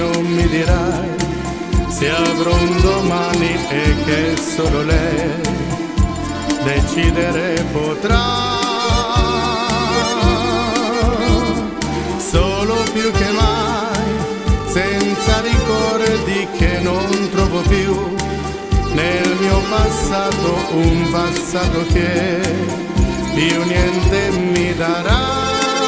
non mi dirai se avrò un domani e che solo lei decidere potrà. Solo più che mai, senza ricordi che non trovo più nel mio passato, un passato che più niente mi darà.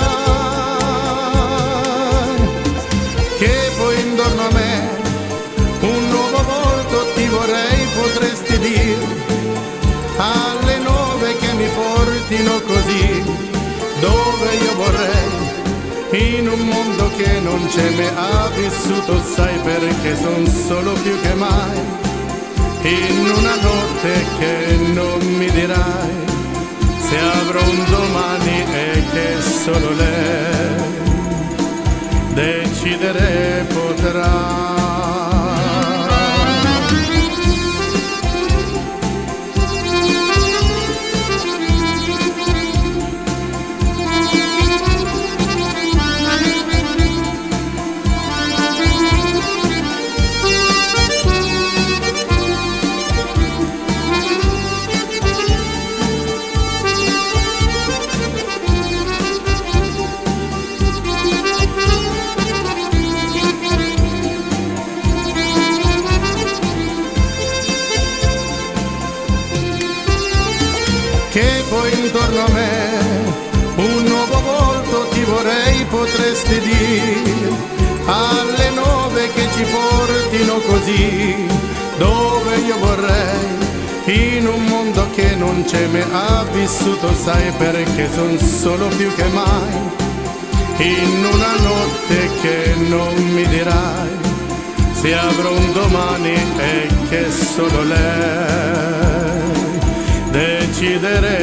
Che poi intorno a me un nuovo volto ti vorrei, potresti dire alle 9 che mi portino così dove io vorrei, in un mondo che non c'è mai ha vissuto, sai perché son solo più che mai in una notte che non mi dirai se avrò un domani e che solo lei decidere potrà. Che poi intorno a me un nuovo volto ti vorrei, potresti dire alle 9 che ci portino così dove io vorrei, in un mondo che non c'è mai ha vissuto, sai perché son solo più che mai in una notte che non mi dirai se avrò un domani e che solo lei decidere